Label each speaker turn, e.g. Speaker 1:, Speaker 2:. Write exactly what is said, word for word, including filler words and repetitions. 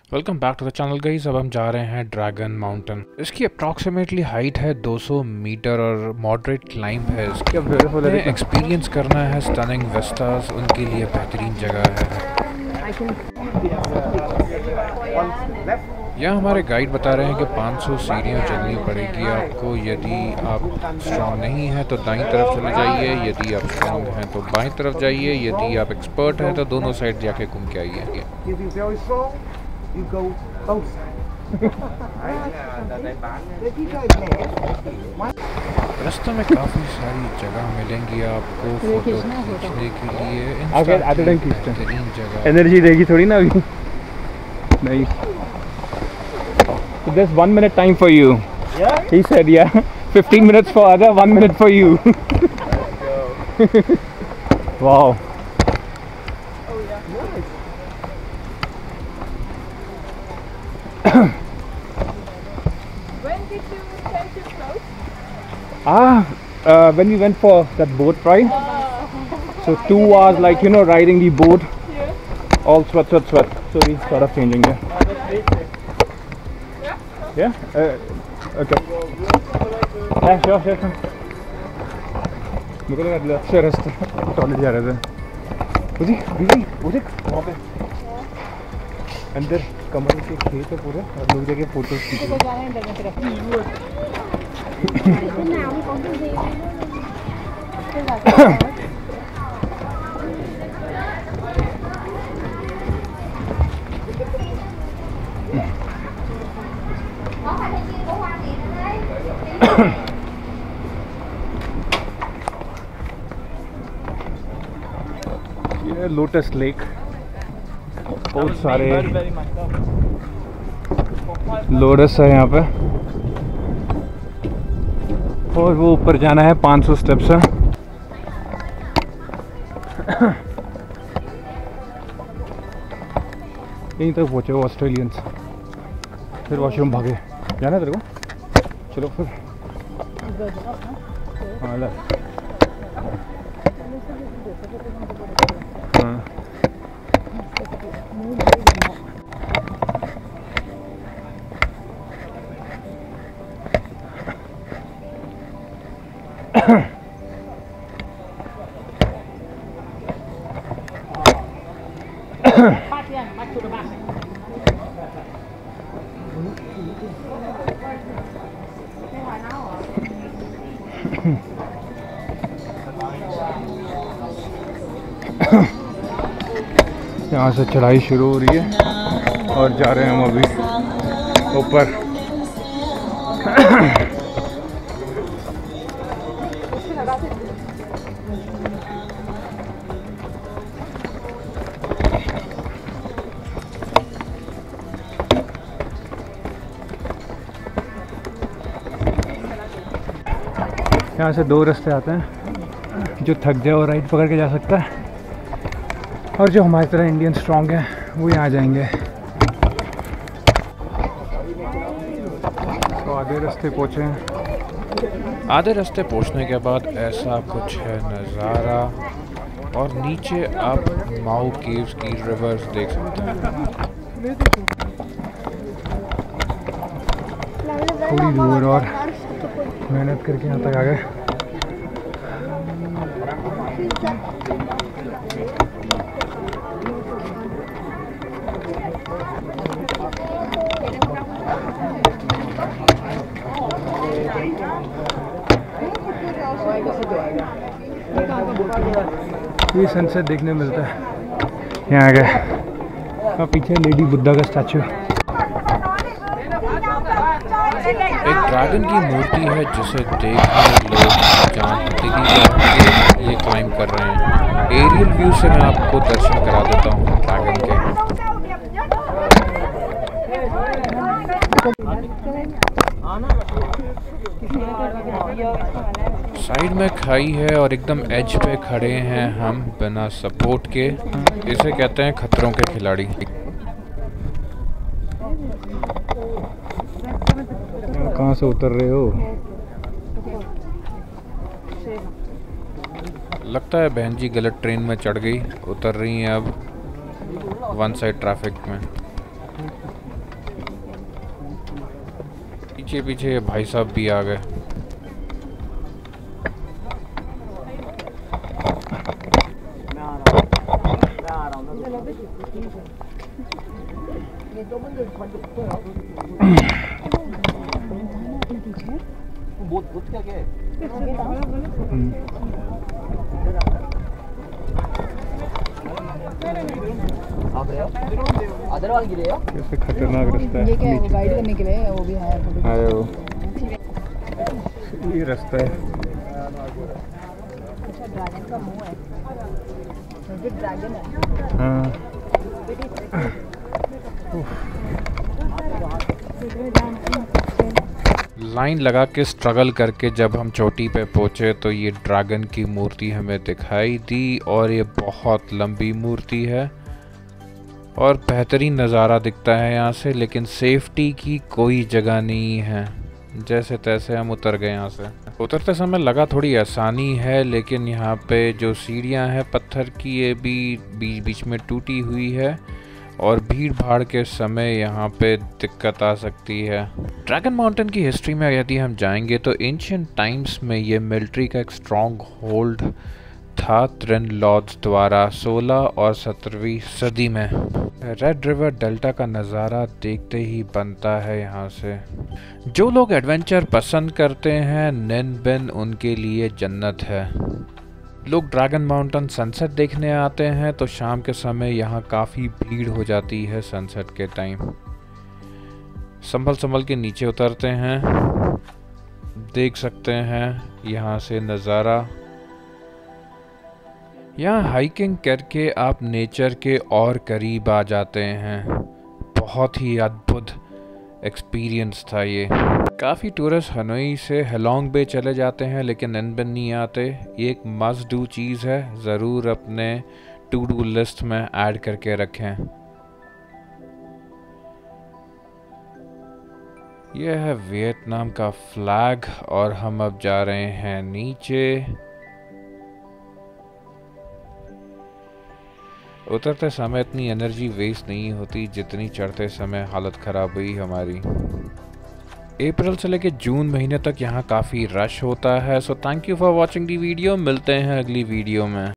Speaker 1: Welcome back to the channel guys. अब हम जा रहे हैं ड्रैगन माउंटेन। इसकी अप्रॉक्सीमेटली हाइट है दो सौ मीटर और मॉडरेट क्लाइंब है। इसकी हमें एक्सपीरियंस करना है स्टनिंग विस्टास, उनके लिए बेहतरीन जगह है। यहाँ हमारे गाइड बता रहे हैं कि पाँच सौ सीढ़ियाँ चलनी पड़ेगी आपको। यदि आप स्ट्रॉन्ग नहीं हैं तो दाईं तरफ चले जाइए, यदि आप स्ट्रॉन्ग हैं तो बाईं तरफ जाइए, यदि आप एक्सपर्ट हैं तो दोनों साइड जाके घूम के आइए।
Speaker 2: You go both.
Speaker 1: रास्ते में काफ़ी सारी जगह मिलेंगी आपको फोटो खींचने के लिए। बेहतरीन जगह,
Speaker 3: एनर्जी देगी थोड़ी ना अभी नहीं। So there's one minute time for you. Yeah? He said yeah. fifteen minutes for other, one minute for you. Wow.
Speaker 4: When did you tend to float?
Speaker 3: Ah, uh, when we went for that boat ride.
Speaker 4: Oh.
Speaker 3: So two hours, like you know, riding the boat.
Speaker 4: Yeah.
Speaker 3: All sweat, sweat, sweat. So we sort of changing here.
Speaker 4: Yeah?
Speaker 3: Yeah? Uh, okay. Yeah, sure, sure, sure. मुझे लगा अच्छे रास्ते toilet जा रहे थे। उसी, उसी, उसी वहाँ पे अंदर कमल के खेत है पूरे और लोग जाके फोटो खींच ये लोटस लेक, बहुत सारे लोटस है यहाँ पे और वो ऊपर जाना है पाँच सौ स्टेप्स है। यहीं तक पहुँचे वो ऑस्ट्रेलियंस, फिर वॉशरूम भागे। जाना है तेरे को? चलो फिर। हाँ ला यहाँ से चढ़ाई शुरू हो रही है और जा रहे हैं हम अभी ऊपर। यहाँ से दो रास्ते आते हैं, जो थक जाए वो राइट पकड़ के जा सकता है और जो हमारी तरह इंडियन स्ट्रॉन्ग है वो यहाँ जाएंगे। तो आधे रास्ते पहुँचे हैं।
Speaker 1: आधे रास्ते पहुँचने के बाद ऐसा कुछ है नज़ारा और नीचे आप माओ केव्स की रिवर्स देख सकते हैं।
Speaker 3: थोड़ी दूर और मेहनत करके यहाँ तक आ गए। ये सनसेट देखने मिलता है यहाँ आ गए। और पीछे लेडी बुद्धा का स्टैचू।
Speaker 1: एक ड्रैगन की मूर्ति है जिसे देखने लोग जहाँ दिल्ली ये क्लाइंब कर रहे हैं। एरियल व्यू से मैं आपको दर्शन करा देता हूँ ड्रैगन के। साइड में खाई है और एकदम एज पे खड़े हैं हम बिना सपोर्ट के। इसे कहते हैं खतरों के खिलाड़ी।
Speaker 3: कहाँ से उतर रहे हो?
Speaker 1: लगता है बहन जी गलत ट्रेन में चढ़ गई, उतर रही हैं अब वन साइड ट्रैफिक में। पीछे पीछे ये भाई साहब भी आ गए।
Speaker 3: कैसे खतरनाक रास्ता है।
Speaker 5: ये क्या है, वो गाइड करने के लिए है, वो भी है
Speaker 3: आए वो ये रास्ता है।
Speaker 5: अच्छा ड्रैगन का मुंह है, ये ड्रैगन है।
Speaker 3: हाँ
Speaker 1: लाइन लगा के स्ट्रगल करके जब हम चोटी पे पहुंचे तो ये ड्रैगन की मूर्ति हमें दिखाई दी, और ये बहुत लंबी मूर्ति है और बेहतरीन नज़ारा दिखता है यहाँ से, लेकिन सेफ्टी की कोई जगह नहीं है। जैसे तैसे हम उतर गए यहाँ से। उतरते समय लगा थोड़ी आसानी है, लेकिन यहाँ पे जो सीढ़ियाँ हैं पत्थर की, ये भी बीच बीच में टूटी हुई है और भीड़ भाड़ के समय यहाँ पे दिक्कत आ सकती है। ड्रैगन माउंटेन की हिस्ट्री में यदि हम जाएंगे तो एंशिएंट टाइम्स में ये मिलिट्री का एक स्ट्रॉन्ग होल्ड था त्रिन लॉर्ड्स द्वारा सोलह और सत्रहवीं सदी में। रेड रिवर डेल्टा का नज़ारा देखते ही बनता है यहाँ से। जो लोग एडवेंचर पसंद करते हैं, निन बिन उनके लिए जन्नत है। लोग ड्रैगन माउंटेन सनसेट देखने आते हैं तो शाम के समय यहाँ काफ़ी भीड़ हो जाती है सनसेट के टाइम। संभल संभल के नीचे उतरते हैं, देख सकते हैं यहाँ से नज़ारा। यहाँ हाइकिंग करके आप नेचर के और करीब आ जाते हैं। बहुत ही अद्भुत एक्सपीरियंस था ये। काफ़ी टूरिस्ट हनोई से हेलोंग बे चले जाते हैं लेकिन निन बिन नहीं आते। ये एक मस्ट डू चीज़ है, ज़रूर अपने टू डू लिस्ट में ऐड करके रखें। यह है वियतनाम का फ्लैग और हम अब जा रहे हैं नीचे। उतरते समय इतनी एनर्जी वेस्ट नहीं होती जितनी चढ़ते समय हालत ख़राब हुई हमारी। अप्रैल से लेकर जून महीने तक यहाँ काफ़ी रश होता है। So thank you for watching the video. मिलते हैं अगली वीडियो में।